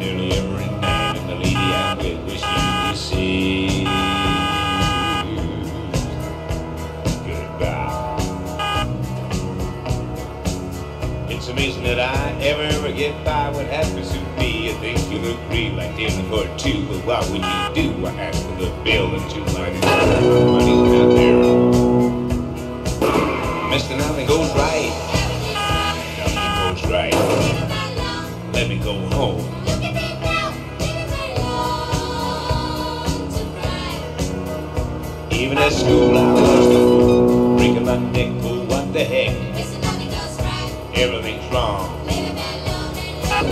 nearly every night, and the lady I'm with wish you could see. Goodbye. It's amazing that I ever get by. What happens to me? I think you'll agree, like dinner for two. But what would you do? I ask for the bill and two money's not there. Mister, nothing goes right. Nothing goes right. Let me go home. Even at school I was the fool, breaking my neck for what the heck. Everything's wrong. I'm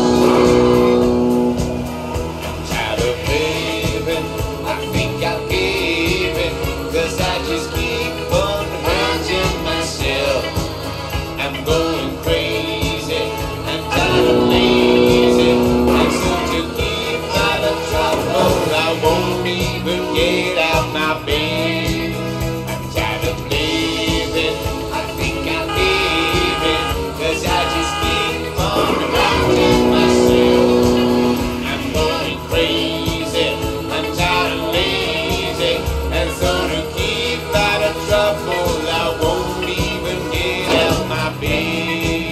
tired of living, I think I'll give it, 'cause I just keep on hurting myself. I'm going crazy, I'm tired of lazy, and so to keep out of trouble I won't even get out my bed. I'm tired of living, I think I'll give it, 'cause I just keep on hurting myself. I'm going crazy, I'm tired of lazy, and so to keep out of trouble I won't even get out my bed.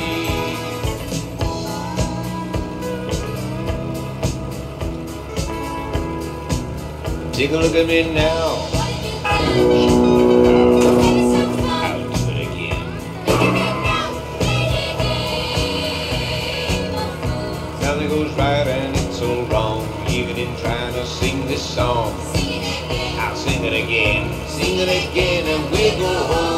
Take a look at me now. I'll do it again. Nothing goes right and it's so wrong, even in trying to sing this song. I'll sing it again, and we go home.